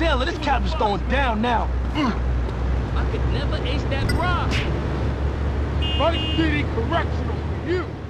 sailor. This captain's going down now. I could never ace that rock. Vice City Correctional for you.